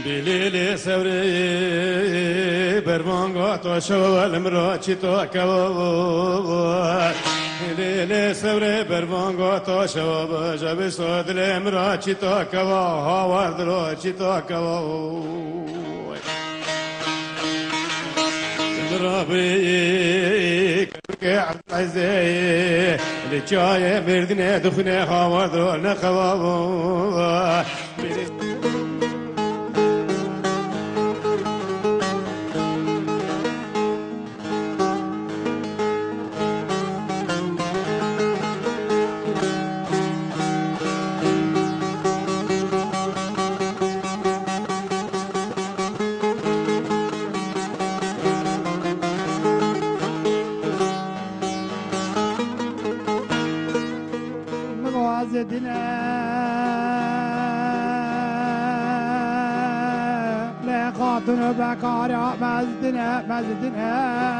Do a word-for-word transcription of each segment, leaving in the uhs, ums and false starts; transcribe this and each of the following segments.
بليل سوري برمانغو توشو المراچی تو كواب بليل سوري برمانغو توشو بجب صد المراچی تو كواب هاورد راچی تو كواب ربي كعب عزي لجاي مردنا دخنا هاورد رانا كواب خاطر بكارا مزدنا مزدنا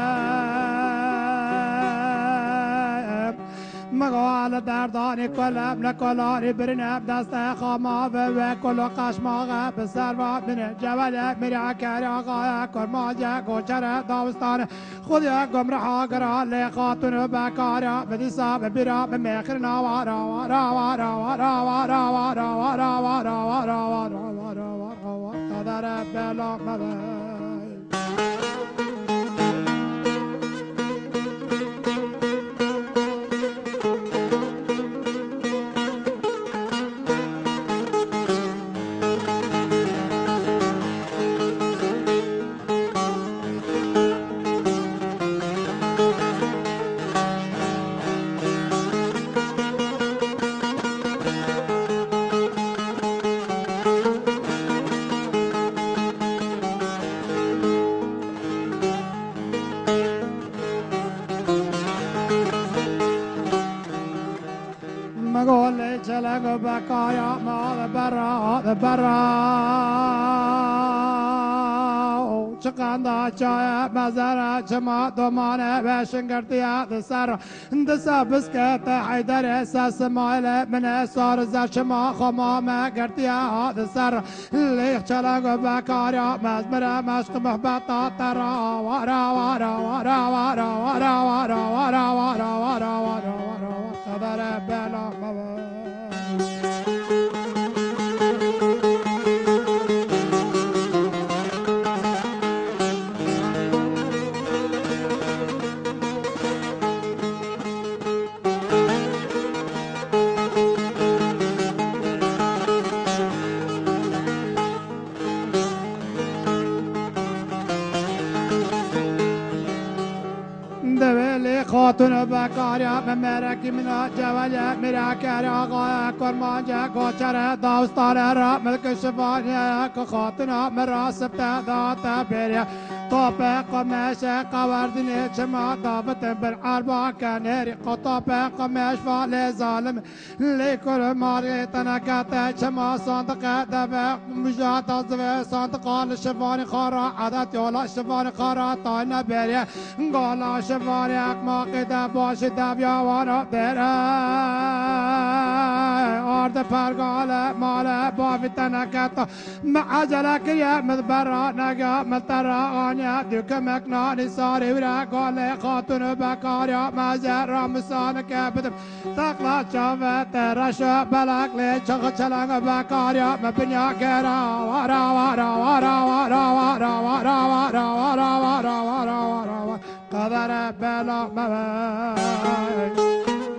مقال دردان کلم نکلاری برنب دست خاما و کل قشماغ بسر و من جبل میرا کر آقا کرماجه گوچر داوستان خود یک گمراه گرا لی خاتون بکارا بدی صاحب بیرا به مخر نوارا وارا وارا وارا وارا وارا وارا وارا وارا وارا وارا وارا قدر بلا مبه بكايا ما برا برا چقدر چای مزرع چما دومانه و شنگرتیا دسر دسا بسکت حیدر اساس مایل من سار زر چما خمام گرتیا دسر لیخ چلنگ بکاریا مزمره مشق محبتا ترا وارا وارا وارا وارا وارا وارا وارا وارا وارا وارا وارا قدر بلا مبا خاتون بکاریا ممرکی منا جوالی میرا کر آقا کرمانجا گوچر داوستان را ملک شفانیا که خاتون مرا سبت داتا بریا طوب قماش قواردني جما ضابط بالعربة كنيري قطوب قماش فالي ظالم لكل ماري تنكات جما صندق دفع مجات الزوي صندق الشفاني خارا عدد يولا شفاني خارا طاينا بريا قولا شفاني اقما قدا باش دبيا وانا درا ارد فرقال مال بافي تنكات معجلك يا مدبرا نقا ملترا آنيا دوك مكناني صاري ورا قال خاتون بكاريا مزر مسان كبدم تقلا شافت رشا بلاك لي شخ چلنگ بكاريا مبنيا كرا ورا ورا ورا ورا ورا ورا ورا ورا ورا ورا ورا قدر بلا مبا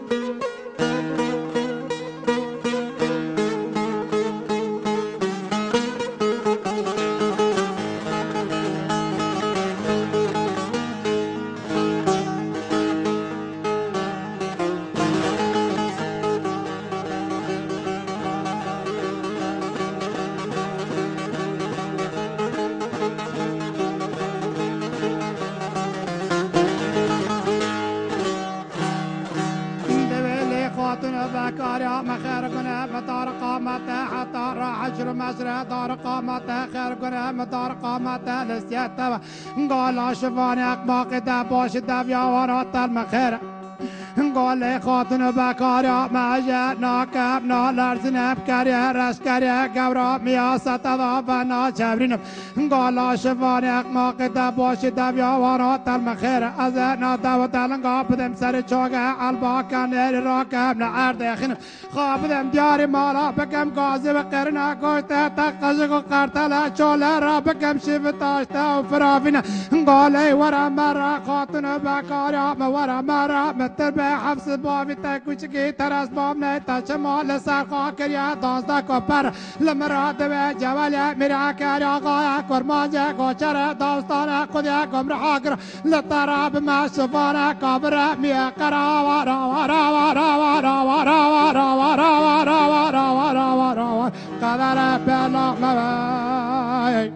بكاريا مخير قنا مطار قامته حتى راح عشر مسرى دار قامته خير قنا مطار قامته لسيته قال شفاني اقباق دباش دبيا ورات المخير قال خاتن بکاریا ماجد ناکب نالرزنب کریه رشکریه گورا میاست و ناچبرینم قال شفان اقما قده باشی دبیا وانا تلم خیر از ناتا و تلنگا بدم سر چوگه البا کنیر راکب نعرد اخینم خوابدم دیاری مالا بکم گازی و قرنه گوشته تقشق و قرطله چوله را بکم شیف تاشته و فرافینه قالی ورا مرا خاتن بکاریا ورا مرا متر به حفظ بابی تکوچکی ترس باب نه تا شمال سرخا کریا دانستا کپر لمراد به جوال میرا کریا قایا کرمانجه گوچر داستان خودیا گمراه گر لطراب ما شفانه کابر میا کرا ورا ورا ورا ورا ورا ورا ورا ورا ورا ورا ورا قدر بلا موی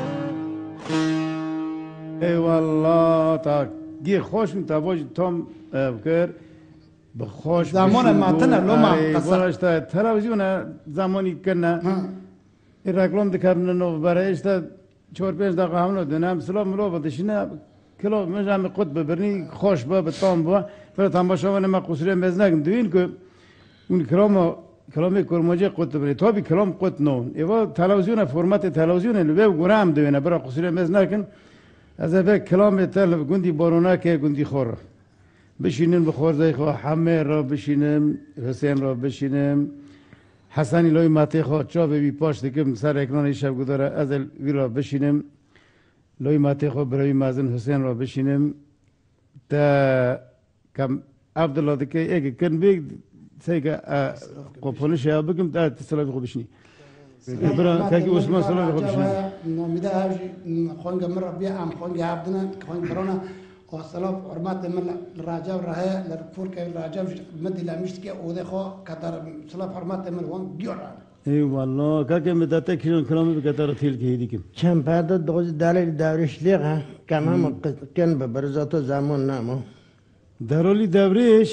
ای والله تا گی خوش می تواج تام بکر بخوش زمان ماتن لو ما قصه اشتا تلویزیون زمانی کنه این رکلام دکارن نو برای اشتا چهار پنج دقیقه همونو دنم سلام ملو بدشینه کلو مجمع قط ببرنی خوش با به تام با فرا تماشا ونه ما قصری مزنگم دوین که اون کلام کلامی کرماجه قط ببری تا بی کلام قط نون ایوا تلویزیون فرمت تلویزیون لو گرام دوینه برا قصری مزنگن از اوه کلام تل گندی بارونا که گندی خور بشینم بخور زای خو حمه را بشینم حسین را بشینم حسنی لای ماته خو چا بی پاش دکم سر اکران شب گذاره از وی را بشینم لای ماته خو برای مازن حسین را بشینم تا کم عبدالله دکه یک کن بیگ سیگه قپونش یا بگم تا تسلام خو بشینی برا كاكي عثمان صلى الله عليه وسلم نمدا خوان جمر ربيع ام خوان جابدنا خوان برونا وصلاف حرمات من الراجا والرهاية للفور كي الراجا مدي لا مشتكي وذي خو كتر صلاف حرمات من وان جورا اي والله كاكي مدته كيلون كلامي بكتر تيل كهيديكم چند پرده دوز دلیل دورش لیغه کم هم کن به برزاتو زمان نمو درولی دورش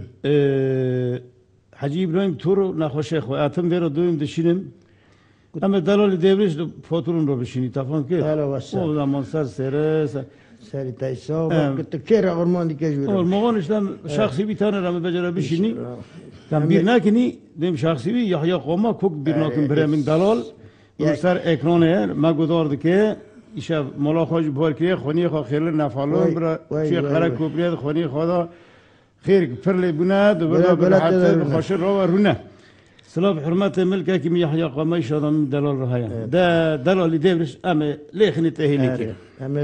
حجی ابراهیم تور نخوشه خو اتم بیرو دویم دشینم اما دلالی دورش فاتورون رو بشینی تفهم که حالا واسه او زمان سر سره سری تایسا که تو کیر آرمان دیگه جوره آرمان اشتم شخصی بی تانه رم بجرا بشینی کم بیر نکنی دیم شخصی بی یا یا قوما کوک بیر نکن برامین دلال رو سر اکرانه ما گذارد که ایشا ملا خوش بار که خونی خو خیلی نفعلون برا چی خرک کوپریاد خونی خدا خیر فرلی بناد و برا برا حتی خوش رو و رونه سلام حرمت ملكك كم يحيى قميش هذا من دلال رهاية ده دلال يدبرش أما ليخني تهينيك أما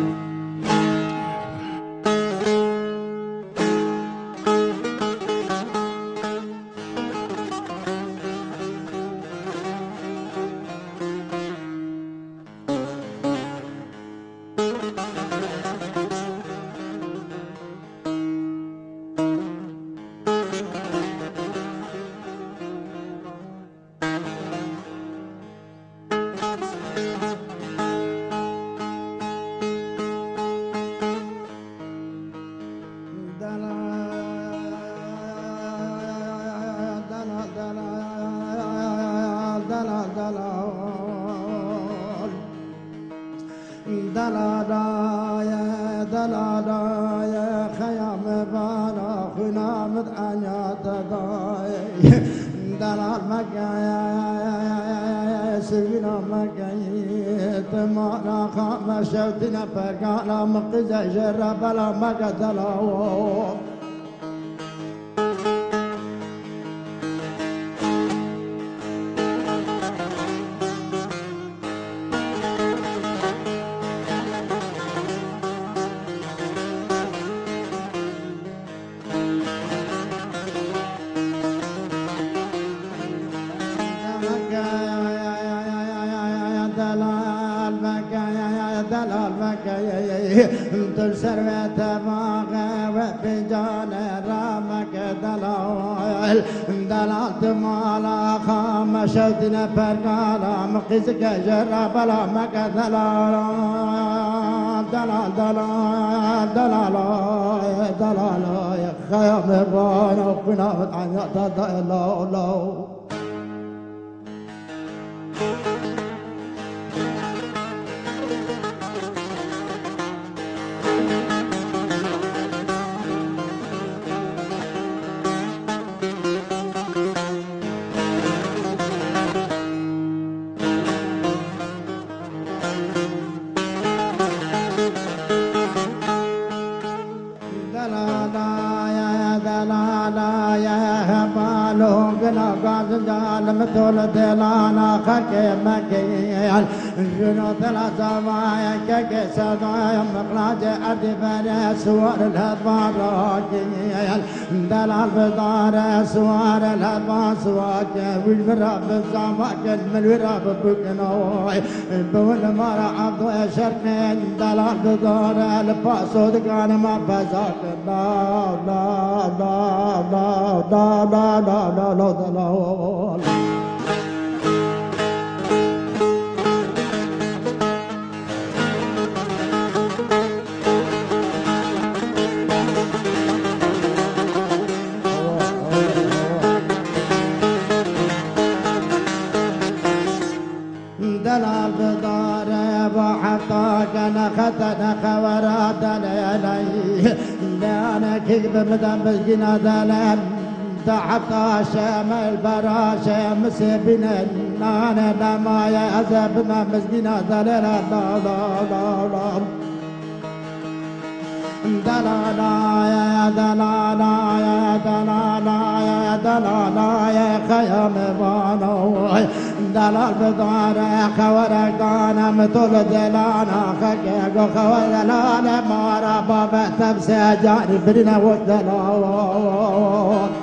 شوتنا فرقانا مقزة جرب لا مقدلوا تلسر وتباغى وبجان رامك دلال دلالت مالا خامشتنا فرقالا مقزك جرب لا مك دلال دلال دلال دلال دلال يا خيام الرانا وقنا عن دلال دلالا يا بالو قنا قاز جال مثل دلانا خرك مكيال جنو ثلاثة ما يكك سدايا مقلاج أرض فري سوار الهضبان راكيال دلال بدار سوار الهضبان سواك والمراب الزامك الملوراب بكنوي بول مرا عبدو شرقين دلال بدار الباسود كان ما بزاك لا لا لا لا لا لا لا لا لا دلال بدار وحطاك نختنا خوارات ليلي لا انا كذب مدام بجنا دلال حتى شام البراشة مسبنا انا لما يعذب ما مسجنا دلال لا لا لا لا دلالا يا دلالا يا دلالا يا دلالا يا خيام بانو دلال بدار خورك دانا مثل دلانا خكيك خور دلالا مارا بابا تبسي جاني برنا والدلال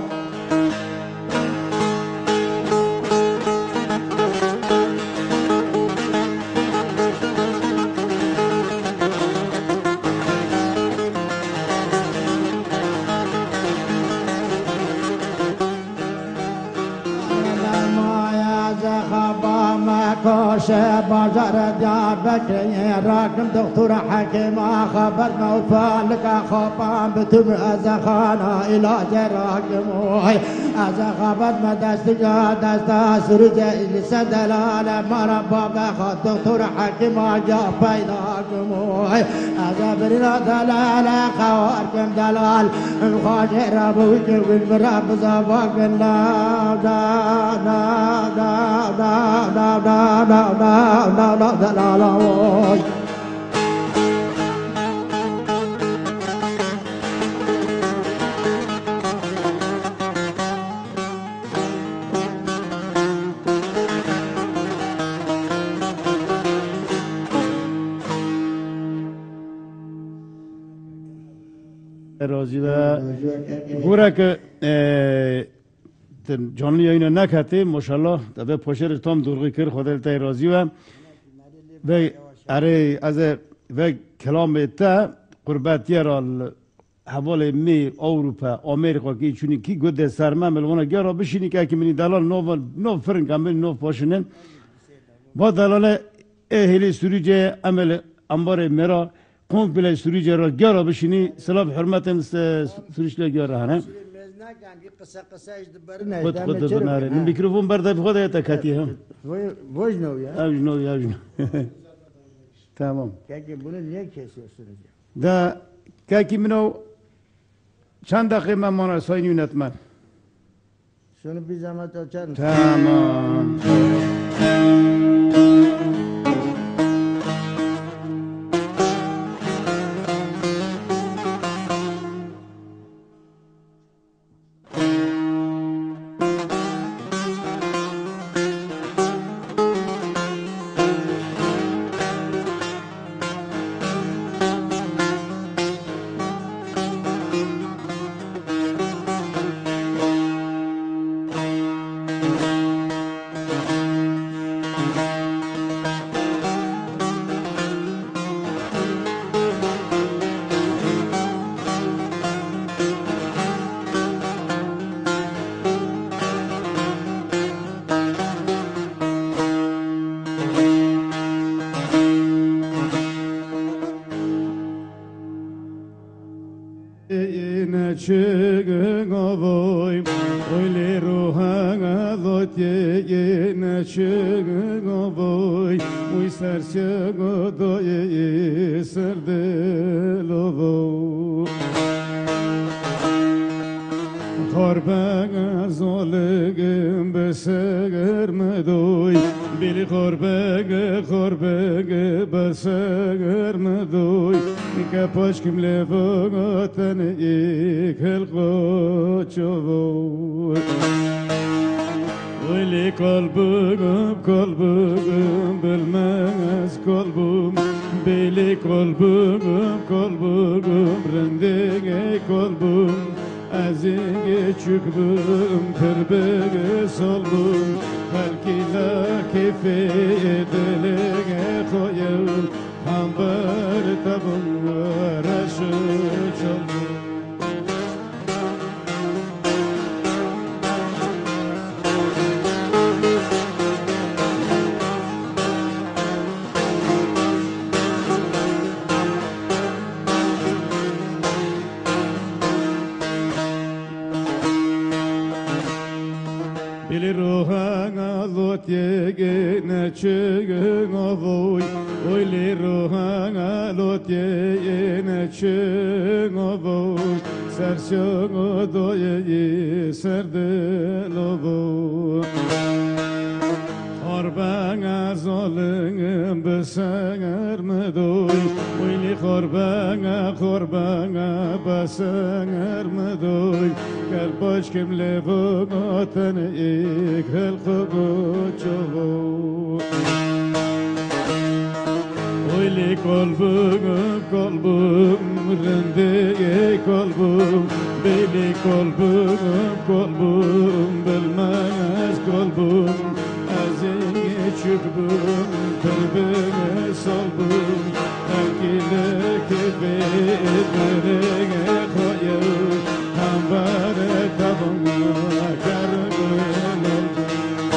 كوشة بازار ديار بكري راكم دكتور حكيم خبر موفالك خبان بتم أزخانا علاج راكموي أزخبر ما دستجا دستا سرجة لسدلال مربى بخط دكتور حكيم جا بيناكموي أزبرنا دلال خواركم دلال خاجر أبوك والمراب زباق لا لا لا لا لا لا لا لا لا لا لا لا لا راضی و گوره که جانلی اینو نکته ماشاءالله دبه پاشر تام درگی کر خودل تای راضی و و اره از و کلام تا قربتی را حوال می اروپا آمریکا که چونی کی گود سرما ملوانا گرا بشینی که اکی منی دلال نو نو فرن کامل نو پاشنن با دلال اهلی سوریجه عمل انبار مرا کمپل سوریجه را گرا بشینی سلام حرمت سوریجه گرا هنه قصة قصة دبرنا خد خد دبرنا الميكروفون برده خد يا تكاتي هم وجنو يا وجنو يا وجنو تمام كاكي bunu niye kesiyorsunuz ya? Da kaki منو چند دقیقه من مانا ساین یونتمن şunu bir zahmet açar mısın? تمام Chegavoy, oile rohanga dotye na chegavoy, muy sarchego doye serdelovo. Korbaga zolegem beseger medoy, bili korbaga korbaga beseger medoy. که پشکم لفاتن یک حلقه چوب ولی قلبم قلبم بالماس قلبم بلی قلبم قلبم رنده قلبم از اینگه چکبم تربه صلبم خلقی لکفه دلگه خویم هم بر تبم رشو چلبم Bili ruhana lot yege ne çege ngovoy Oyli ruhana lot yege ne çege ngovoy Serşo doye serde lovoy Khorbanga zolingim besanger medoy Oyli khorbanga khorbanga besanger medoy Gel başkim levogatın ik helqo çovo Oyli kolbum kolbum rende kolbum Beli kolbum kolbum bilmez kolbum Azine çükbüm terbine salbım Erkile kebe edmerege koyum Hambare tabım kargın oldum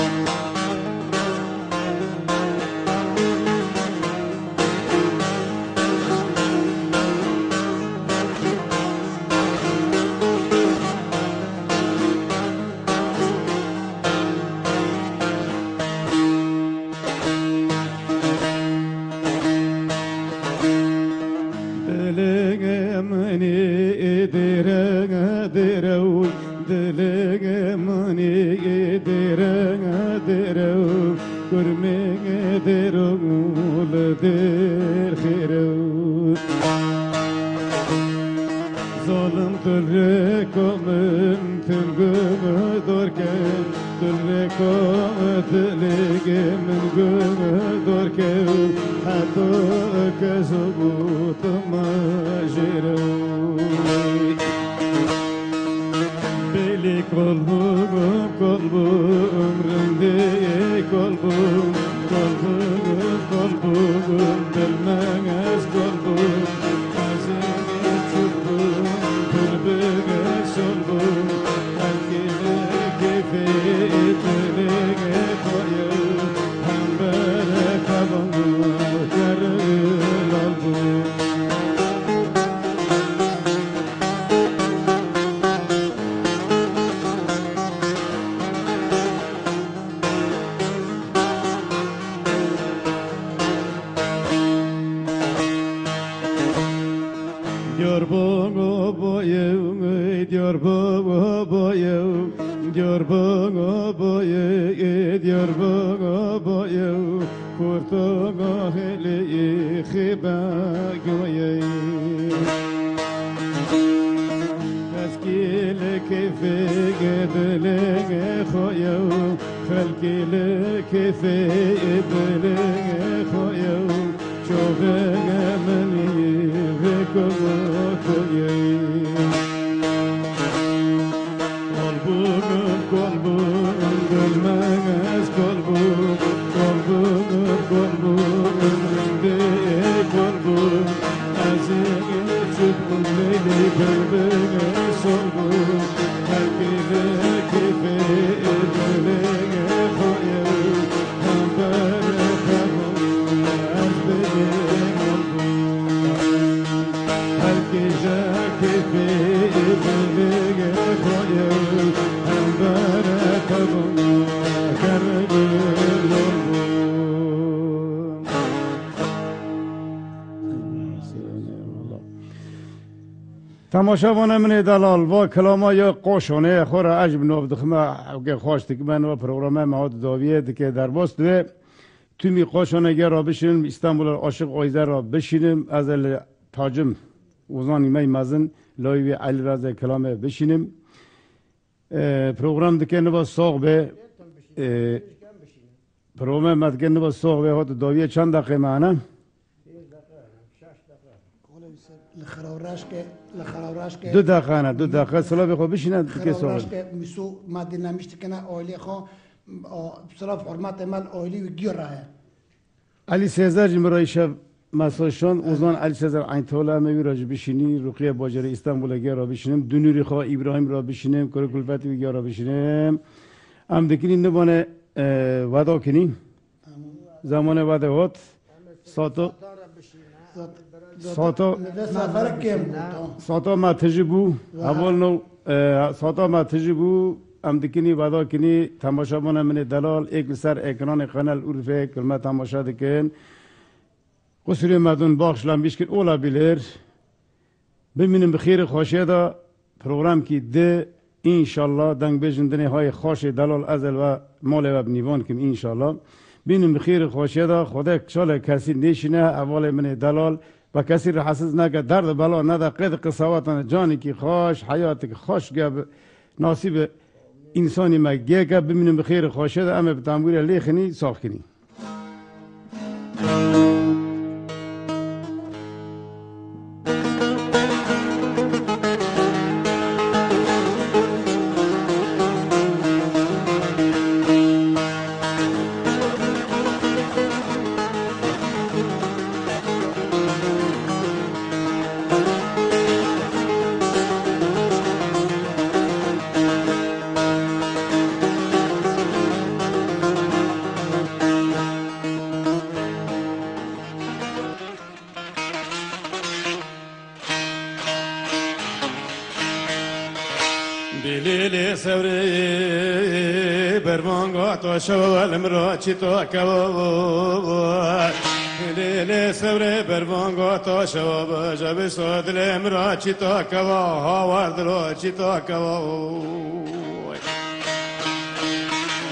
تماشاوان من دلال و کلاما یا قوشانه خور عجب نو دخمه که خواسته که من و پروگرام مواد داویه که در باست تو می قوشانه گر را بشینیم استانبول عاشق آیزه را بشینیم از تاجم وزان ایمه مزن لایوی علی رضا کلامه بشینیم پروگرام دکه نبا ساق به پروگرام مدکه نبا ساق به هات داویه چند دقیقه معنا لخراوراش که لخراوراش که دو دقیقه نه دو دقیقه سلا بخو بشینه دکه ساق لخراوراش که میسو مادی نمیشت کنه اولی خو سلاف حرمت مال اولی و گیر راه علی سیزر جمرای شب مساشان اوزان علی سیزر عین طوله میوی راج بشینی رقیه باجر استانبول گه را بشینیم دنوری خوا ابراهیم را بشینیم کار کلفتی گه را بشینیم ام دکنی نبانه ودا کنی زمان ودا هات ساتا ساتا سفر کم ساتا ما تجربو اول نو ساتا ما تجربو ام دکنی ودا کنی تماشا بانه من دلال ایک سر اکران قنال عرفه کلمه تماشا دکن قصری مردم باخشلام بیش کن اولا بیلر ببینیم بخیر خوشی دا پروگرام کی ده انشالله دنگ بجندنی های خوش دلال ازل و مال و بنیوان کم انشالله ببینیم بخیر خوشی دا خدا کشال کسی نیشنه اول من دلال و کسی را حساس نکه درد بلا نده قید قصاوتان جانی کی خوش حیات کی خوش گب نصیب انسانی مگه که ببینیم بخیر خوشی دا اما بتاموری لیخنی ساخ کنی بلیل سوری برمانگا تو شوال مراچی تو کباب بلیل سوری برمانگا تو شواب جب سودل مراچی تو کباب هاورد راچی تو کباب